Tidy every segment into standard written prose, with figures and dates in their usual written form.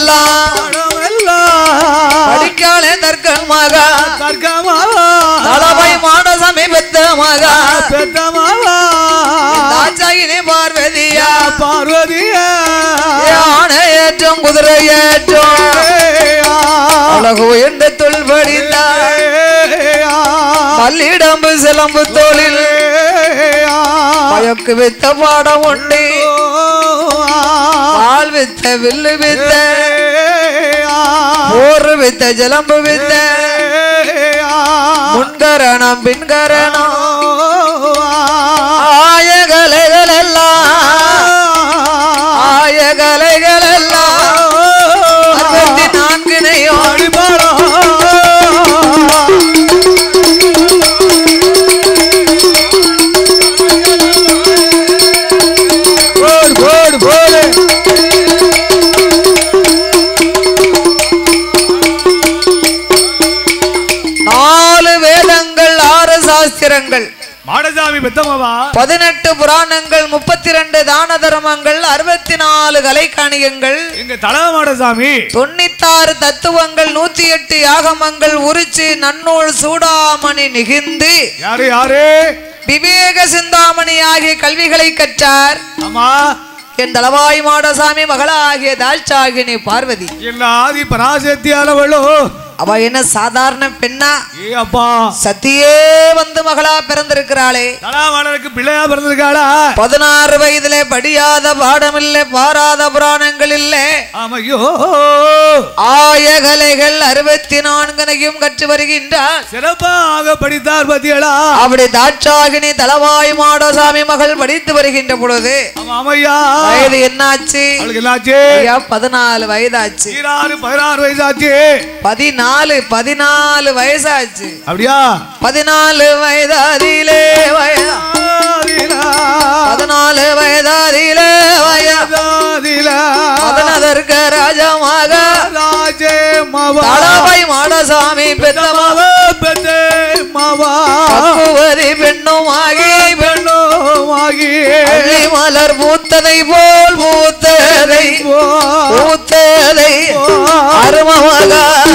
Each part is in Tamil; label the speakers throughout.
Speaker 1: பாடமெல்லாம் படிக்காலே தர்க்கமாக தலவை மாடசாமி பெத்தமாக தாச்சாயினே பார்வதியா யானை ஏற்றம் குதிரை ஏற்றம் அழகு என்ற தொல் படித்தார் பள்ளிடம்பு சிலம்பு தோளில் மயக்கு வித்த பாடம் உண்டு பால் வித்த வில்லு வித்த போர் வித்த ஜலம்பு வித்த முன்கரணம் பின்கரணம் ஆயகலைகள் எல்லாம் 64 வேதங்கள் 6 சாஸ்திரங்கள் மாடசாமி பெத்தமாவா 18 புராணங்கள் 32 தான தர்மங்கள் 64 கலைக்காணியங்கள் எங்க தலவ மாடசாமி 96 தத்துவங்கள் 108 யாகமங்கள் உரிச்சு நன்னூல் சூடாமணி நிகிந்து யாரு விவேக சிந்தாமணி ஆகிய கல்விகளை கற்றார். ஆமா என் தலவாய் மாடசாமி மகளாகிய தாட்சாகினி பார்வதி என்ன ஆதி பராசக்தி அளவளோ அவ என்ன சாதாரண பெண்ணா? அப்பா சத்தியே வந்து மகளா பிறந்திருக்கிறாளே. தலாமாடனுக்கு பிள்ளையா பிறந்திருக்காளா? 16 வயதிலே படியாத பாடம் இல்லை, பாராத புராணங்கள் இல்லை. ஆமையோ ஆயகலைகள் 64 கற்று வருகின்றார். சிறப்பாக படித்தார் பத்தியலா. அப்படி தாட்சாகினி தலவாய் மாடசாமி மகள் படித்து வருகின்ற பொழுது வயது என்னாச்சு? 14 வயதாச்சு. 16 வயதாச்சு. 14 வயசாச்சு. அப்படியா? 14 வயதாதிலே 14 வயதாதிலே அதனதற்க ராஜமாக தலவாய் மாடசாமி பெத்தமாவதி பெண்ணுமாகி மலர் பூத்ததை போல் பூத்ததை அருமமாக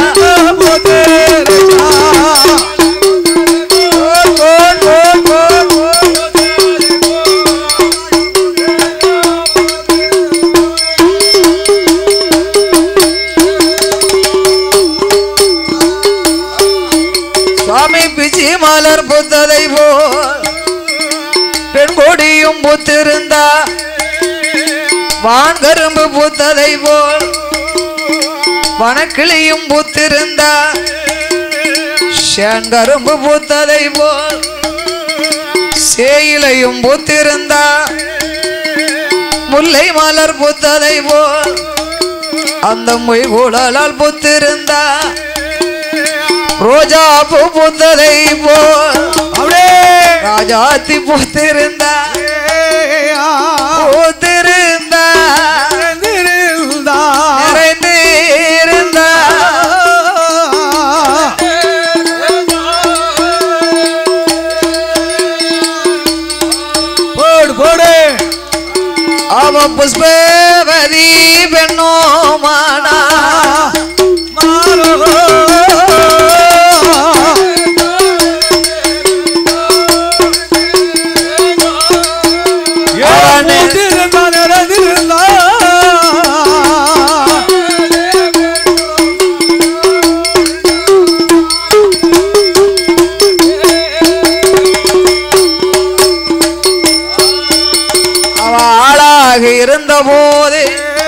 Speaker 1: சுவாமி பிச்சி மலர் பூத்ததை போல் பெண் கொடியும் பூத்திருந்தா வான்கரும்பு பூத்ததை போல் வனக்கிளியும் பூத்திருந்தா செங்கரும்பு பூத்ததை போல் சேயிலையும் பூத்திருந்தா முல்லை மலர் பூத்ததை போல் அந்த மொய்கூடலால் பூத்திருந்தா ரோஜா பூ பூத்ததை போல் ராஜாத்தி பூத்திருந்தா நிறைந்திருந்தா போடு அவ புஷ்பவதி பெண்ணோ மானா இருந்த போது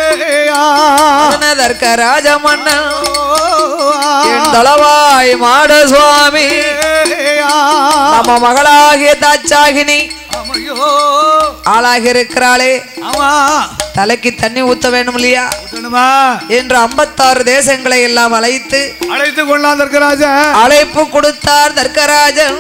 Speaker 1: ராஜமன்னன் என் தலவாய் மாடசுவாமி நம்ம மகளாகிய தாட்சாகினி ஆளாகி இருக்கிறாளே. தலைக்கு தண்ணி ஊத்த வேணும் இல்லையா என்று 56 தேசங்களை எல்லாம் அழைத்து கொண்டார் தர்க்கராஜன். அழைப்பு கொடுத்தார் தர்க்கராஜன்.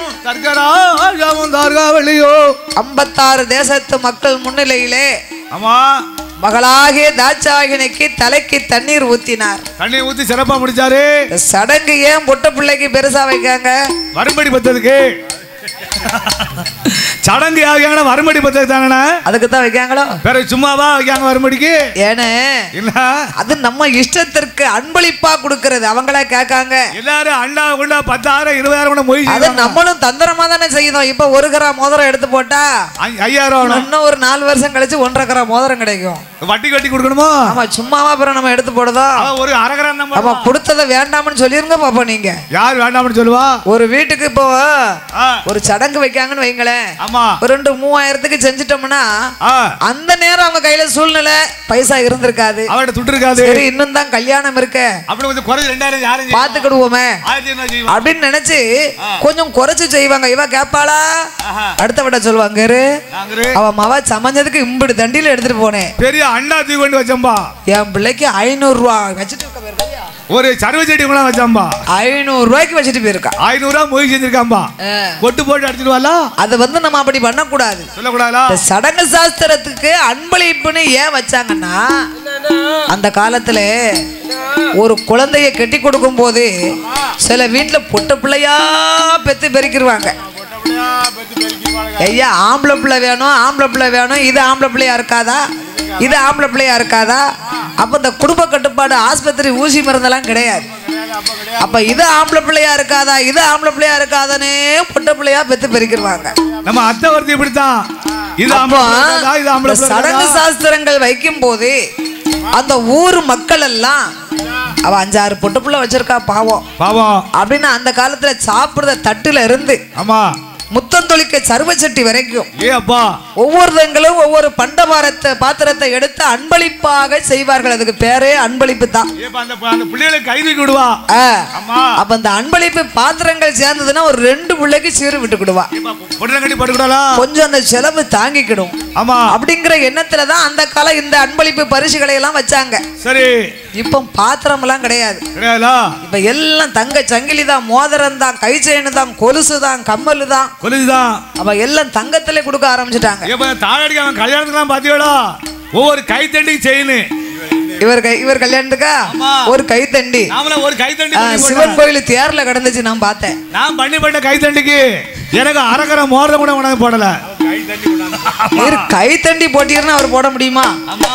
Speaker 1: 56 தேசத்து மக்கள் முன்னிலையிலே மகளாகிய தாட்சாகினிக்கு தலைக்கு தண்ணீர் ஊத்தினார். தண்ணீர் ஊத்தி சிறப்பா முடிச்சாரு. சடங்கு ஏன் பொட்ட பிள்ளைக்கு பெருசா வைக்காங்க? வரும்படி பத்ததுக்கு
Speaker 2: சடங்கு யாருக்காங்க வரும்படி பத்தாங்கண்ணா
Speaker 1: அதுக்கு தான் வைக்காங்களோ
Speaker 2: வேற சும்மாவா வைக்காங்க வரும்படிக்கு
Speaker 1: ஏனே இல்ல அது நம்ம இஷ்டத்திற்கு அன்பளிப்பா கொடுக்கறது அவங்களா கேட்காங்க
Speaker 2: எல்லாரும் அண்டா குண்டா 10,000 20,000 கூட மொய்
Speaker 1: அது நம்மளும் தந்திரமா தானே செய்யணும் இப்ப 1 கிராம் மோதிரம் எடுத்து போட்டா
Speaker 2: 5,000
Speaker 1: இன்னும் ஒரு 4 வருஷம் கழிச்சு 1.5 கிராம் மோதிரம் கிடைக்கும்
Speaker 2: வட்டி கட்டி கொடுக்கணுமோ
Speaker 1: ஆமா சும்மாவா அப்புறம் நம்ம எடுத்து போடுதோம்
Speaker 2: ஒரு 1/2 கிராம் நம்ம
Speaker 1: அப்ப கொடுத்தத வேண்டாம்னு சொல்லிருங்க பாப்பா நீங்க
Speaker 2: யார் வேண்டாம்னு சொல்லுவா ஒரு
Speaker 1: வீட்டுக்கு இப்போ ஒரு சடங்கு வைக்காங்கன்னு வைங்களேன்
Speaker 2: ஆமா
Speaker 1: ஒரு 2-3,000க்கு செஞ்சிட்டோம்னா அந்த நேரம் அவங்க கையில சூழ்நிலை பைசா இருந்திருக்காது அவட துட்டு இருக்காது சரி இன்னும் தான் கல்யாணம் இருக்கு அப்படி கொஞ்சம் குறைஞ்சு 2,000 யாரும் பாத்துக்கிடுவோமே அப்படின்னு நினைச்சு கொஞ்சம் குறைச்சு செய்வாங்க இவ கேப்பாளா அடுத்த விட சொல்லுவாங்க அவ மவ சமைஞ்சதுக்கு இம்புடு தண்டியில எடுத்துட்டு போனேன் பெரிய அண்ணா தூக்கி கொண்டு வச்சம்பா என் பிள்ளைக்கு 500 ரூபாய் வச்சுட்டு ஒரு சர்வ செடி கூட வச்சாம்பா 500 ரூபாய்க்கு வச்சிட்டு போயிருக்கா 500 ரூபாய் மொய் செஞ்சிருக்காம்பா கொட்டு போட்டு அடிச்சிடுவாளா அது வந்து நம்ம அப்படி பண்ண கூடாது சொல்லக்கூடாதா சடங்கு சாஸ்திரத்துக்கு அன்பளிப்புன்னு ஏன் வச்சாங்கன்னா அந்த காலத்துல ஒரு குழந்தைய கட்டி கொடுக்கும் போது சில வீட்டுல பொட்ட பிள்ளையா பெத்து பெருக்கிடுவாங்க ஐயா ஆம்பளை பிள்ளை வேணும் இது ஆம்பளை பிள்ளையா இருக்காதா இது ஆம்பளை பிள்ளையா இருக்காதா அப்ப இந்த குடும்ப கட்டுப்பாடு ஆஸ்பத்திரி ஊசி மருந்தெல்லாம் கிடையாது அப்ப இது ஆம்பளை பிள்ளையா இருக்காதா இது ஆம்பளை பிள்ளையா இருக்காதானே பொட்ட பிள்ளையா பெத்து பெருக்கிடுவாங்க நம்ம அத்தை வருது இப்படித்தான் சடங்கு சாஸ்திரங்கள் வைக்கும் போது அந்த ஊர் மக்கள் எல்லாம் அவ 5-6 பொட்டு பிள்ளை வச்சிருக்கா பாவம் அப்படின்னு அந்த காலத்துல சாப்பிடுற தட்டுல இருந்து ஆமா முத்தம் தொழிக்க சர்வச்சட்டி வரைக்கும் ஒவ்வொருத்தங்களும் ஒவ்வொரு பாத்திரத்தை எடுத்து அன்பளிப்பாக செய்வார்கள் அதுக்கு பேரே அன்பளிப்பு தான் அப்ப அந்த அன்பளிப்பு பாத்திரங்கள் சேர்ந்ததுன்னா ஒரு 2 பிள்ளைக்கு சீரு விட்டுக்கிடுவா கொஞ்சம் அந்த செலவு தாங்கிக்கிடும் அப்படிங்கிற எண்ணத்துலதான் அந்த காலம் இந்த அன்பளிப்பு பரிசுகளை எல்லாம் வச்சாங்க சரி இப்ப பாத்திரம் எல்லாம் கிடையாது இப்ப எல்லாம் தங்க சங்கிலி தான் மோதிரம் தான் கை செயின் தான் கொலுசு தான் கம்மல் தான் அப்ப எல்லாம் தங்கத்திலே கொடுக்க ஆரம்பிச்சுட்டாங்க கல்யாணத்துக்கு பாத்தீங்களா ஒவ்வொரு கை தண்டி செயின் இவர் கல்யாணத்துக்கா ஒரு கைத்தண்டி சிவன் கோயில் தேர்ல கடந்துச்சு நான் பார்த்தேன் நான் பண்ண கைத்தண்டிக்கு எனக்கு அரகர மோதிரம் கூட உனக்கு போடல கைத்தண்டி போட்டீங்கன்னா அவர் போட முடியுமா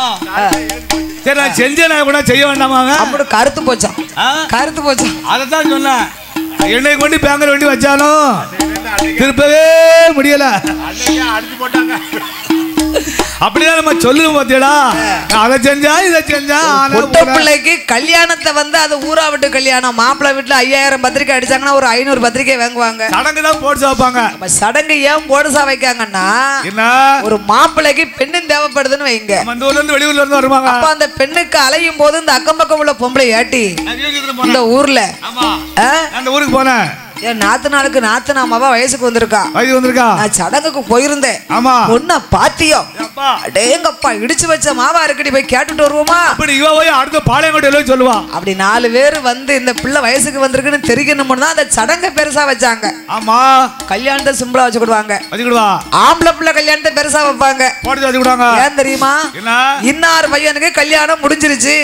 Speaker 1: சரி நான் செஞ்சேன் கூட செய்ய வேண்டாமா அப்படி கருத்து போச்சான் அதான் சொன்னேன் என்னை கொண்டு பேங்கர் வண்டி வச்சாலும் திருப்பவே முடியல அடிச்சு போட்டாங்க அப்படிதான் நம்ம சொல்லுவோம் பாத்தீங்களா அதை செஞ்சா இதை செஞ்சா பொட்ட பிள்ளைக்கு கல்யாணத்தை வந்து அது ஊரா விட்டு கல்யாணம் மாப்பிள்ளை வீட்டுல 5,000 பத்திரிக்கை அடிச்சாங்கன்னா ஒரு 500 பத்திரிக்கை வாங்குவாங்க சடங்கு தான் போடுசா வைப்பாங்க சடங்கு ஏன் போடுசா வைக்காங்கன்னா ஒரு மாப்பிள்ளைக்கு பெண்ணு தேவைப்படுதுன்னு வைங்க அந்த ஊர்ல இருந்து வெளியூர்ல இருந்து வருவாங்க அப்ப அந்த பெண்ணுக்கு அலையும் போது இந்த அக்கம் பக்கம் உள்ள பொம்பளை ஏட்டி இந்த ஊர்ல அந்த ஊருக்கு போனேன் என் நாத்தனாளுக்கு நாத்தனாமாவா வயசுக்கு வந்திருக்கா நான் சடங்குக்கு போயிருந்தேன் பொண்ண பாத்தியோ அடேங்கப்பா இடிச்சு வச்ச மாவா இருக்குடி போய் கேட்டுட்டு வருவோமா அப்படி இவ போய் அடுத்த பாளையங்கோட்டையில சொல்லுவா அப்படி 4 பேர் வந்து இந்த பிள்ளை வயசுக்கு வந்திருக்குன்னு தெரியணும்னு தான் அந்த சடங்கை பெருசா வச்சாங்க ஆமா கல்யாணத்தை சிம்பிளா வச்சுக்கிடுவாங்க ஆம்பளை பிள்ளை கல்யாணத்தை பெருசா வைப்பாங்க போட்டு வச்சுக்கிடுவாங்க ஏன் தெரியுமா இன்னார் பையனுக்கு கல்யாணம் முடிஞ்சிருச்சு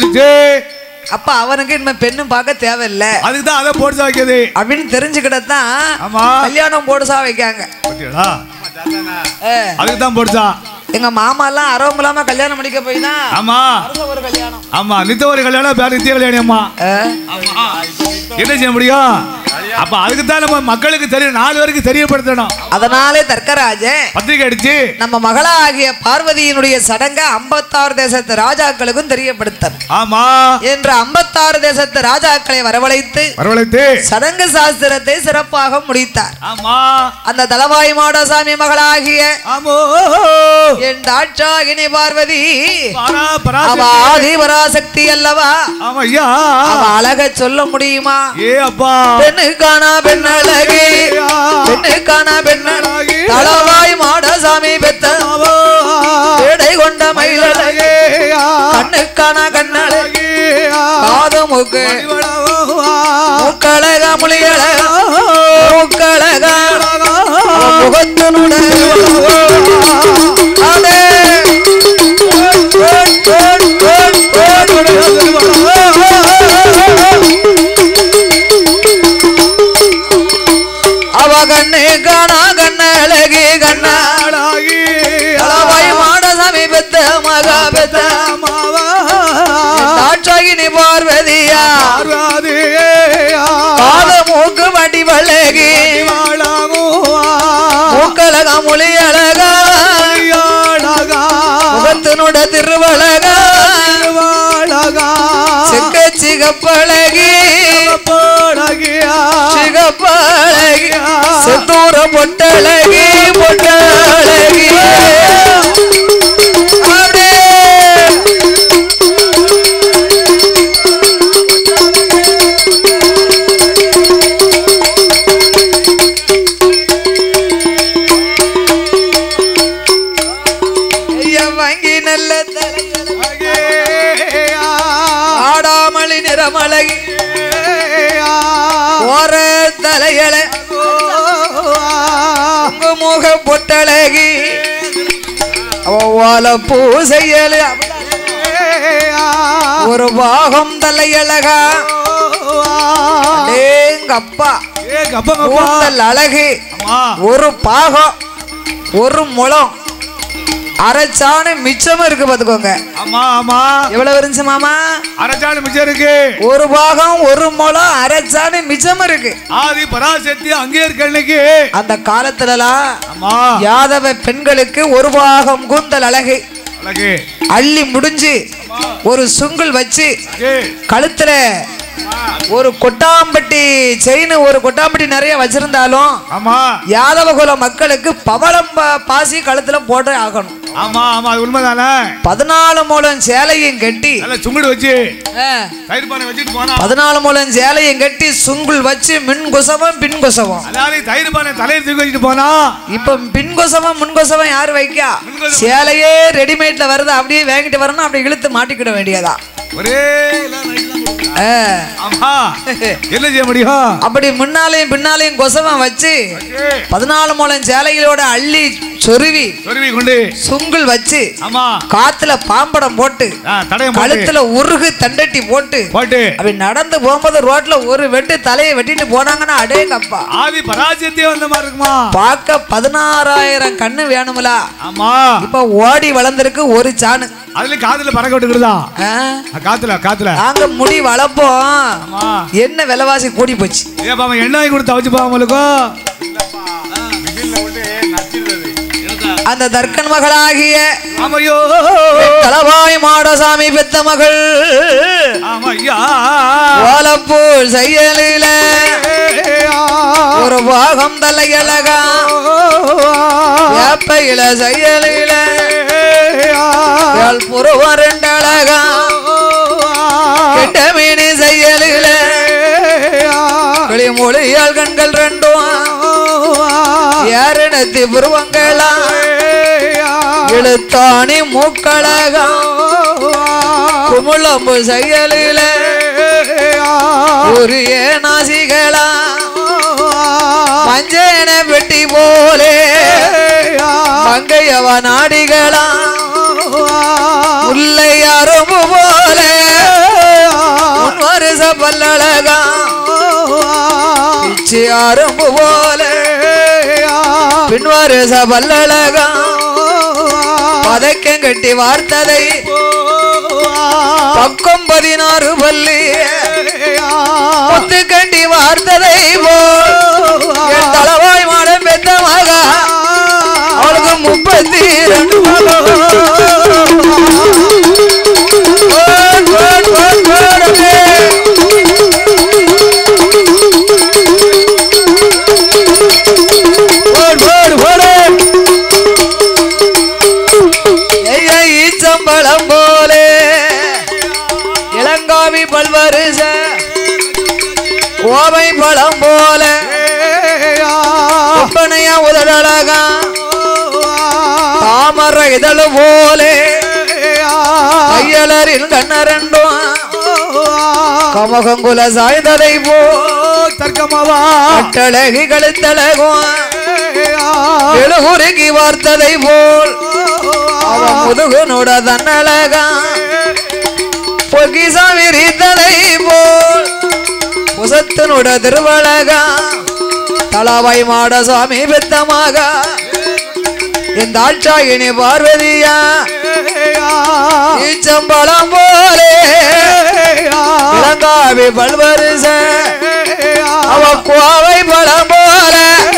Speaker 1: அப்ப அவனுக்கு இன்னும் பெண்ணும் பார்க்க தேவையில்லை அதுக்குதான் அதை போடுசா வைக்கிறது அப்படின்னு தெரிஞ்சுக்கிட்டதான் கல்யாணம் போடுசா வைக்காங்க அதுக்குதான் போடுசா எங்க மாமா எல்லாம் அரவங்களாம கல்யாணம் முடிக்க போயினா ஆமா ஒரு கல்யாணம் ஆமா நித்த ஒரு கல்யாணம் பேர் நித்திய கல்யாணம் அம்மா என்ன செய்ய முடியும் அப்ப அதுக்கு தான் நம்ம மக்களுக்கு தெரியும் 4 பேருக்கு தெரியப்படுத்தணும் அதனாலே தர்க்கராஜன் பத்திரிகை அடிச்சு நம்ம மகளாகிய பார்வதியினுடைய சடங்கை 56 தேசத்து ராஜாக்களுக்கும் தெரியப்படுத்த ஆமா என்று 56 தேசத்து ராஜாக்களை வரவழைத்து சடங்கு சாஸ்திரத்தை சிறப்பாக முடித்தார் ஆமா அந்த தலவாய் மாடசாமி மகளாகிய என் தாட்சாகினி பார்வதி அவ ஆதி பராசக்தி அல்லவா அவ அழக சொல்ல முடியுமா ஏ அப்பா பெண்ணுக்கான பெண்ணழகி தலவாய் மாடசாமி பெத்த எடை கொண்ட மயிலழகி கண்ணுக்கான கண்ணழகி காது மூக்கு முக்கழக முழியழக முக்கழக முகத்தினுடைய அவ கண்ணே கல்யாண கண்ணழகி கண்ணழகி அளவாய் மாடசாமி பெத்த மகா பெத்த தாட்சாகினி பார்வதியா கால மூக்கு வடி வழகி மூக்கழகா மொழி அழகா முகத்தினுட திருவழகா சிக்க சிகப்பழகி சிகப்பழகி செந்தூர பொட்டழகி பொட்டழகி வங்கி நல்ல ஆடாமளி நிறமழகி ஓர தலையல முக பொட்டழகி ஓல பூசையல ஒரு பாகம் தலையழகா அப்பா அழகு ஒரு பாகம் ஒரு முழம் அரைச்சானு மிச்சமா இருக்கு பாத்துக்கோங்க. ஆமா ஆமா எவ்வளவு இருந்துச்சு மாமா? அரைச்சானு மிச்சம் இருக்கு. ஒரு பாகம் ஒரு முழம் அரைச்சானு மிச்சமா இருக்கு. ஆதி பராசக்தி அங்கே இருக்கு. அந்த காலத்துலலாம் ஆமா யாதவ பெண்களுக்கு ஒரு பாகம் கூந்தல் அழகு அழகு அள்ளி முடிஞ்சு ஒரு சுங்குல் வச்சு கழுத்துல ஒரு கொட்டாம்பட்டி செயின் ஒரு கொட்டாம்பட்டி நிறைய வச்சிருந்தாலும் ஆமா யாதவ குல மக்களுக்கு பவளம் பாசி கழுத்துல போட்டு ஆகணும். ஆமா ஆமா அது உண்மைதானே. 14 மூலம் சேலையும் கட்டி சுங்குடு வச்சு தயிர் பானை வச்சிட்டு போனா 14 மூலம் சேலையும் கட்டி சுங்குல் வச்சு மின் குசவம் பின் குசவம் அதாவது தயிர் பானை தலையில தூக்கி வச்சிட்டு போனா இப்ப பின் குசவம் முன் குசவம் யாரு வைக்கா? சேலையே ரெடிமேட்ல வருது அப்படியே வாங்கிட்டு வரணும் அப்படி இழுத்து மாட்டிக்கிட வேண்டியதா ஒரே என்ன செய்ய முடியும்? அப்படி முன்னாலையும் பின்னாலையும் கொசவம் வச்சு 14 மூலம் சேலைகளோட அள்ளி சொருவி கொண்டு சுங்குல் வச்சு காத்துல பாம்படம் போட்டு கழுத்துல உருகு தண்டட்டி போட்டு அப்படி நடந்து போகும்போது ரோட்ல ஒரு வெட்டு தலையை வெட்டிட்டு போனாங்கன்னா அடே கப்பா ஆதி பராசக்தி வந்த மாதிரி இருக்குமா? பார்க்க 16,000 கண்ணு வேணும்ல. ஆமா இப்ப ஓடி வளர்ந்திருக்கு ஒரு சாணு அதுல காத்துல பறக்க விட்டுக்கிறதா காத்துல நாங்க முடி வளர்ப்போம். என்ன விலைவாசி கூடி போச்சு. எண்ணெய் கொடுத்து வச்சு பாவங்களுக்கு அந்த தர்க்கன் மகளாகிய தலவாய் மாடசாமி பெத்த மகள் ஓலப்பூர் செயலில ஒரு பாகம் தலையழகா வேப்பையில செயலில புருவரண்டழகா கெட்டமீனி செயலில கிளிமொழியால் கண்கள் ரெண்டும் ஏரணத்தி புருவங்களா இழுத்தாணி மூக்களகா குமுளம்பு செயலில உரிய நாசிகளா மஞ்சன பெட்டி போலே மங்கையவ நாடிகளா முல்லை அரும்பு போலே வருஷ பல்லழகா பிச்சி அரும்பு போலே பின்வருஷ பல்லழகா பதக்கம் கட்டி வார்த்ததை பக்கம் 16 பல்லி முத்து கட்டி வார்த்ததை தலவாய் மாடம் பெத்த மகா அவளுக்கு 32 ஈச்சம்பழம் போலே இளங்காவி பல்வருஷ கோவை பழம் போல ஒப்பனையா உதடழகா தாமர இதழு போலே கையலரின் கண்ணரண்டும் கமகங்குல சாய்ந்ததை போ தர்க்கமவா கட்டழகி கழுத்தழகும் எழுகுறுகி வார்த்ததை போல் அவன் முதுகுனோட தன்னழகா பொகிசா விரித்ததை போல் புசத்தினோட திருவழகா தளவாய் மாட சாமி பெத்தமாக இந்த ஆட்சாயினி பார்வதியா ஈச்சம்பழம் போலே இளங்காவி பல்வரிச அவ கோவை பழம் போல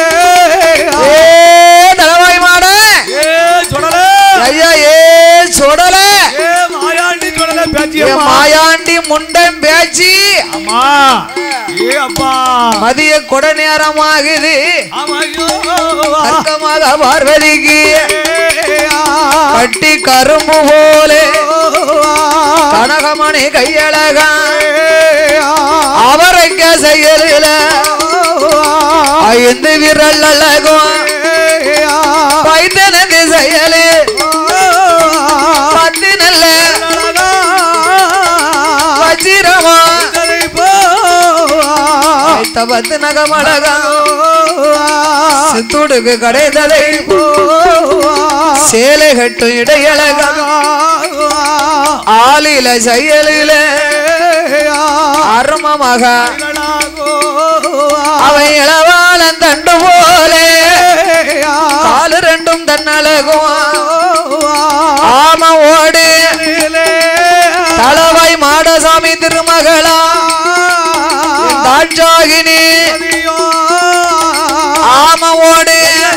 Speaker 1: தளவாய் மாட ஐயா சுடல மாயாண்டி முண்டம் பேச்சு மதிய கொட நேரமாகுது அர்த்தமாக பார்வதிக்கு கட்டி கரும்பு போலே கனகமணி கையழகா அவரைக்க செயலில ஐந்து விரல் அழகும் பைத்தனது செயலு பத்து நல்ல வச்சிரமா பத்து நகமழகா சித்துடுக்கு கடைதலை சேலை கட்டும் இடையழகா ஆலில செயலில அருமமாக அவை இளவாளன் தண்டு போலே காலு ரெண்டும் தன்னழகும் ஆம ஓடு தளவாய் மாடசாமி திருமகளா தாட்சாகினி ஆமவோடு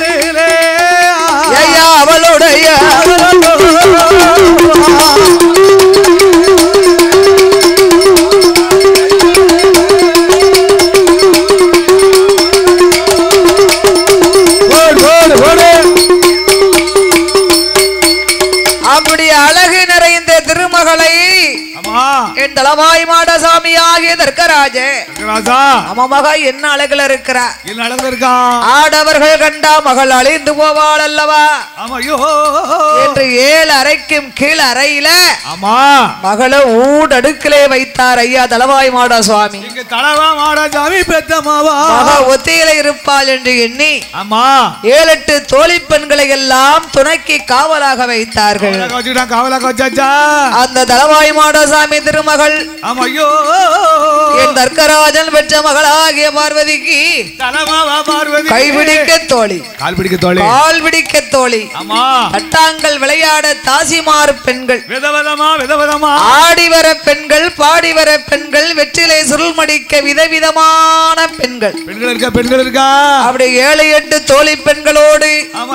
Speaker 1: ஐயா அவளுடைய அப்படி அழகு நிறைந்த திருமகளை என் தளவாய் மாடசாமி ஆகிய தர்க்கராஜ மக என்ன அழகுல இருக்கிறா ஆடவர்கள் கண்டா மகள் அழிந்து போவாள் அல்லவா என்று 7 அறைக்கும் கீழ் அறையில மகளை ஊடடுக்கிலே வைத்தார் ஐயா தளவாய் மாட சுவாமி ஒத்தியில இருப்பாள் என்று எண்ணி 7-8 தோழி பெண்களை எல்லாம் துணைக்கு காவலாக வைத்தார்கள் அந்த தளவாய் மாடசாமி திருமகள் என் தர்க்கராஜன் பெற்ற மகளாகிய பார்வதிக்கு கைபிடிக்க தோழி கால் பிடிக்க தோழி தட்டாங்கள் விளையாட தாசிமார் பெண்கள் ஆடிவர பெண்கள் பாடிவர பெண்கள் வெற்றிலை சுருள் மடிக்க விதவிதமான பெண்கள் அப்படி 7-8 தோழி பெண்களோடு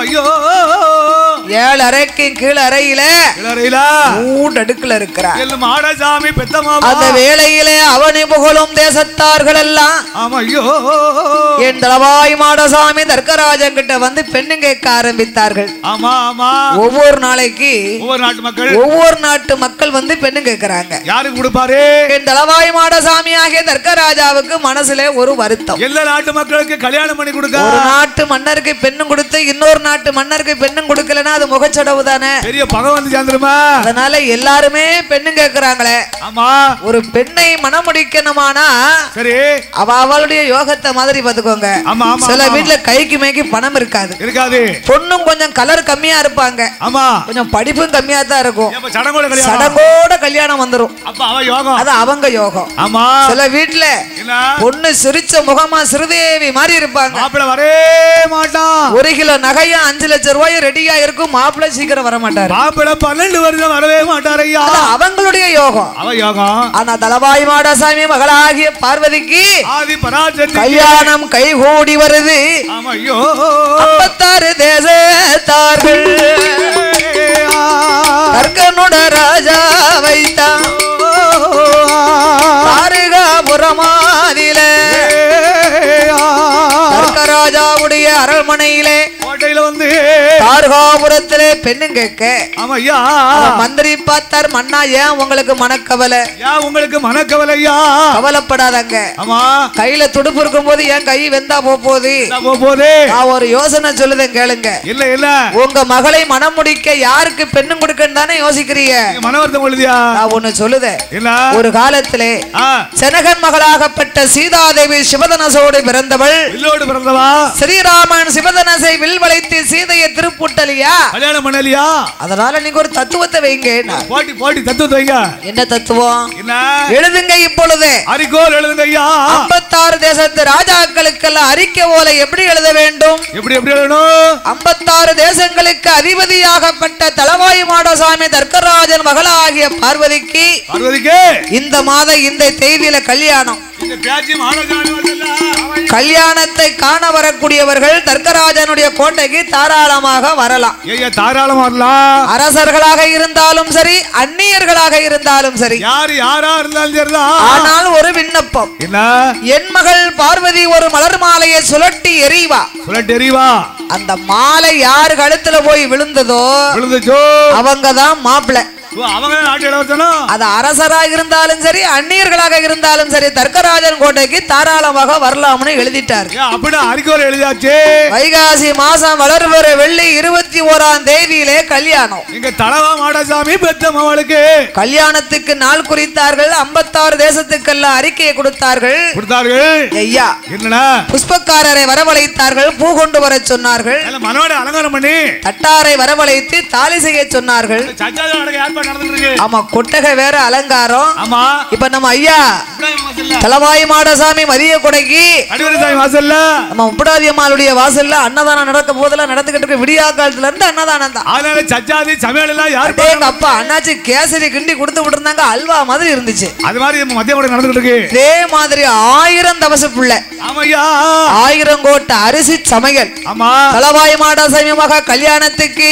Speaker 1: 7 அறைக்கு கீழ் அறையில ஊடடுக்குல இருக்கிறார் அந்த வேளையிலே அவனி புகழும் தேசத்தார்கள் எல்லாம் என் தளவாய் மாடசாமி தர்க்கராஜன் கிட்ட வந்து பெண்ணு கேட்க ஆரம்பித்தார்கள். ஒவ்வொரு நாளைக்கு ஒவ்வொரு நாட்டு மக்கள் வந்து பெண்ணு கேட்கிறாங்க.
Speaker 2: யாருக்கு கொடுப்பாரு?
Speaker 1: என் தளவாய் மாடசாமி ஆகிய தர்க்கராஜாவுக்கு மனசுல ஒரு வருத்தம்.
Speaker 2: எல்லா நாட்டு மக்களுக்கு கல்யாணம் பண்ணி கொடுக்க
Speaker 1: ஒரு நாட்டு மன்னருக்கு பெண்ணும் கொடுத்து இன்னொரு நாட்டு மன்னருக்கு பெண்ணும் கொடுக்கலன்னா அது முகச்சடவு தானே,
Speaker 2: பெரிய பகை வந்து சேர்ந்துருமா.
Speaker 1: அதனால எல்லாருமே பெண்ணு கேட்கிறாங்களே.
Speaker 2: ஆமா,
Speaker 1: ஒரு பெண்ணை மனம் முடிக்கணுமானா
Speaker 2: சரி
Speaker 1: அவளுடைய யோகத்தை மாதிரி பாத்துக்கோங்க. சில வீட்டுல கைக்கு மேய்க்கு பணம் இருக்காது, பொண்ணும் கொஞ்சம் கலர் கம்மியா இருப்பாங்க, கொஞ்சம் படிப்பும் கம்மியா தான் இருக்கும், சடங்கோட கல்யாணம் வந்துரும், அது அவங்க யோகம். சில வீட்டுல பொண்ணு சிரிச்ச முகமா சிறுதேவி மாதிரி இருப்பாங்க,
Speaker 2: வரவே மாட்டான்.
Speaker 1: 1 கிலோ நகையா 5 லட்சம் ரூபாய் ரெடியா இருக்கும், மாப்பிள்ளை சீக்கிரம் வர மாட்டாரு,
Speaker 2: 12 வருஷம் வரவே மாட்டாரு.
Speaker 1: அவங்களுடைய யோகம். ஆனா தளவாய் மாடசாமி மகளாகிய பார்வதிக்கு கல்யாணம் கைகூடி வருது. 56 தேசத்தார்கள் கற்கனுட ராஜா வைத்தான் தாரகாபுரமாதில ராஜாவுடைய அரண்மனையிலே வந்து தாரகாபுரத்திலே பெண்ணு கேட்க மந்திரி பார்த்தார். மன்னா, ஏன் உங்களுக்கு மனக்கவலை?
Speaker 2: உங்களுக்கு மனக்கவலையா?
Speaker 1: கவலைப்படாதங்க, கையில துடுப்பு இருக்கும் போது ஏன் கை வெந்தா போகுது. நான் ஒரு யோசனை சொல்லுதேன் கேளுங்க.
Speaker 2: இல்ல இல்ல,
Speaker 1: உங்க மகளை மனம் முடிக்க யாருக்கு பெண்ணு கொடுக்கன்னு தானே யோசிக்கிறீங்க. நான் ஒண்ணு சொல்லுதேன். ஒரு காலத்திலே செனகன் மகளாகப்பட்ட சீதாதேவி சிவதனசோடு பிறந்தவள். ஸ்ரீராமன் சிவதனசை வில்வளை வரவழைத்து சீதையை திருப்புட்டலியா,
Speaker 2: கல்யாணம் பண்ணலியா?
Speaker 1: அதனால நீங்க ஒரு தத்துவத்தை வைங்க.
Speaker 2: போட்டி போட்டி தத்துவத்தை வைங்க.
Speaker 1: என்ன தத்துவம்?
Speaker 2: என்ன
Speaker 1: எழுதுங்க இப்பொழுது.
Speaker 2: அறிக்கோல் எழுதுங்க ஐயா.
Speaker 1: 56 தேசத்து ராஜாக்களுக்கெல்லாம் அறிக்கை ஓலை எப்படி எழுத வேண்டும்?
Speaker 2: எப்படி எப்படி எழுதணும்?
Speaker 1: 56 தேசங்களுக்கு அதிபதியாகப்பட்ட தலவாய் மாடசாமி தர்க்கராஜன் மகளாகிய பார்வதிக்கு இந்த மாதம் இந்த தேதியில கல்யாணம். கல்யாணத்தை காண வரக்கூடியவர்கள் தர்க்கராஜனுடைய கோட்டைக்கு தாராளமாக வரலாம்.
Speaker 2: தாராளமா வரலாம்.
Speaker 1: அரசர்களாக இருந்தாலும் சரி, அந்நியர்களாக இருந்தாலும் சரி,
Speaker 2: யாரா இருந்தாலும் சரி.
Speaker 1: ஆனால் ஒரு விண்ணப்பம். என் மகள் பார்வதி ஒரு மலர் மாலையை சுழட்டி எறிவா. அந்த மாலை யார் கழுத்துல போய் விழுந்ததோ அவங்கதான் மாப்பிள்ளை. அது அரசராக இருந்தாலும் சரி, அந்நியர்களாக இருந்தாலும் சரி, தர்க்கராஜன் கோட்டைக்கு தாராளமாக வரலாம்னு எழுதிட்டார். வைகாசி மாசம் வளர்வர வெள்ளி 21ஆம் தேதியிலே கல்யாணம். கல்யாணத்துக்கு நாள் குறித்தார்கள். 56 தேசத்துக்கெல்லாம் அறிக்கையை கொடுத்தார்கள். ஐயா புஷ்பக்காரரை வரவழைத்தார்கள். பூ கொண்டு வர சொன்னார்கள்.
Speaker 2: அலங்காரம் பண்ணி
Speaker 1: தட்டாரை வரவழைத்து தாலி செய்ய சொன்னார்கள். ஆமா, கொட்டகை வேற அலங்காரம். ஆமா, இப்ப நம்ம ஐயா தலவாய் மாடசாமி மதிய கொடைக்கு நம்ம உப்படாதி அம்மாளுடைய வாசல்ல அன்னதானம் நடக்க போதெல்லாம் நடந்துகிட்டு இருக்க. விடியா காலத்துல இருந்து அன்னதானம் தான்.
Speaker 2: சச்சாதி சமையல் எல்லாம் யாரு?
Speaker 1: எங்க அப்பா அண்ணாச்சி கேசரி கிண்டி கொடுத்து விட்டு இருந்தாங்க. அல்வா மாதிரி இருந்துச்சு.
Speaker 2: அது மாதிரி மதிய கொடை நடந்துகிட்டு இருக்கு.
Speaker 1: இதே மாதிரி 1000 தவச புள்ள, 1000 கோட்டை அரிசி சமையல். ஆமா, தலவாய் மாடசாமி மகா கல்யாணத்துக்கு